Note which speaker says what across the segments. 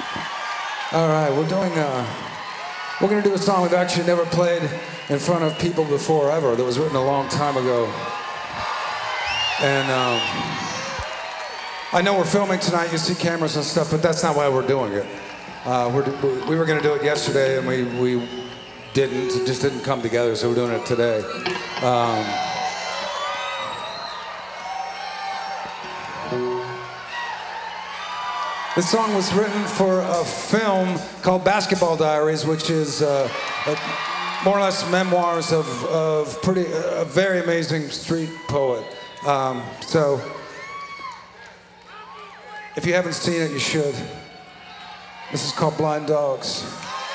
Speaker 1: All right, we're gonna do a song we've actually never played in front of people before ever. That was written a long time ago. And I know we're filming tonight, you see cameras and stuff, but that's not why we're doing it. We were gonna do it yesterday and we didn't, it just didn't come together, so we're doing it today. This song was written for a film called Basketball Diaries, which is more or less memoirs of a very amazing street poet. So, if you haven't seen it, you should. This is called Blind Dogs.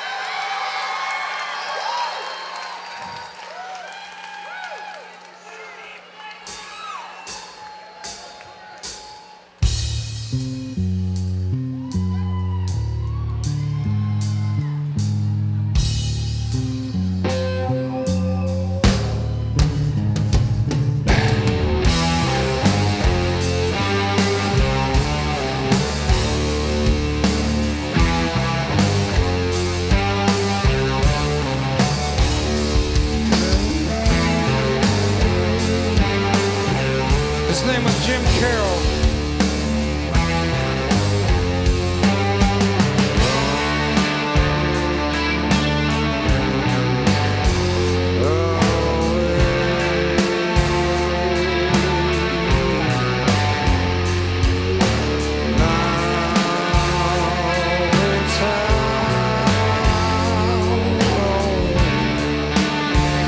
Speaker 1: His name was Jim Carroll.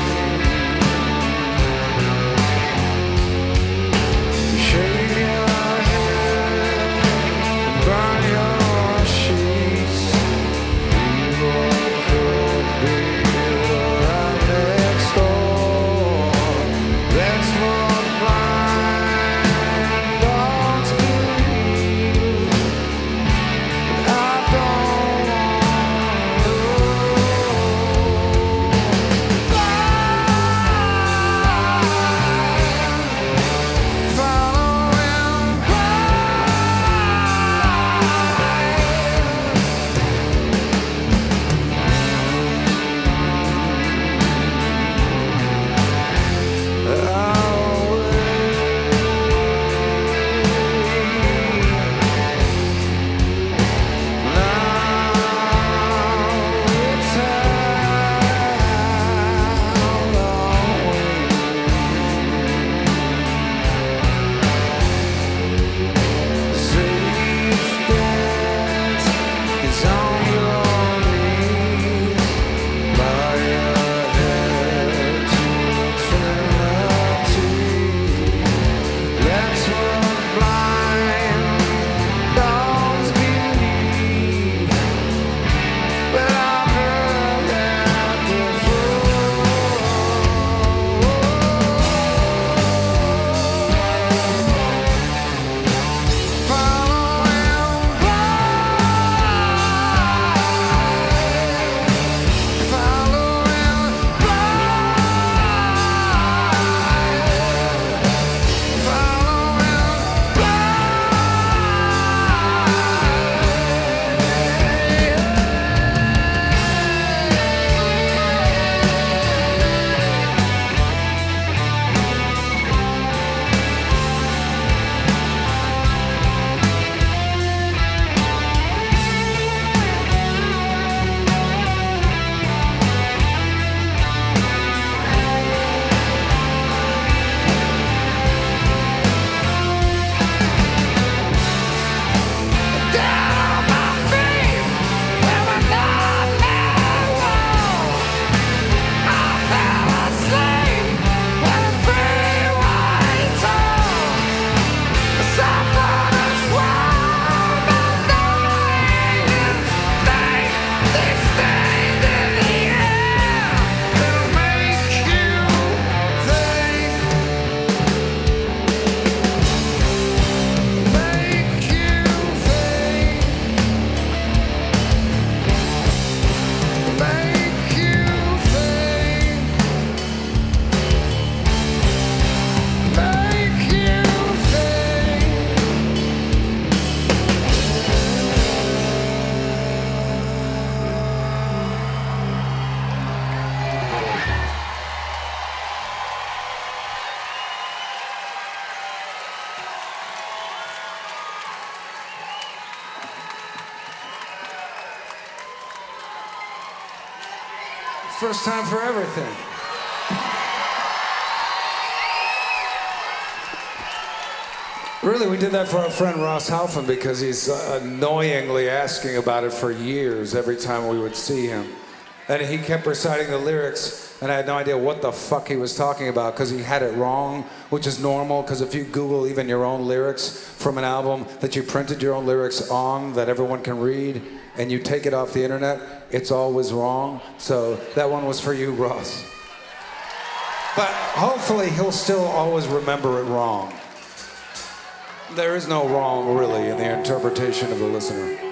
Speaker 1: Shake First time for everything. Really, we did that for our friend Ross Halfin because he's annoyingly asking about it for years every time we would see him. And he kept reciting the lyrics, and I had no idea what the fuck he was talking about because he had it wrong, which is normal, because if you Google even your own lyrics from an album that you printed your own lyrics on that everyone can read, and you take it off the internet, it's always wrong. So that one was for you, Ross. But hopefully he'll still always remember it wrong. There is no wrong, really, in the interpretation of the listener.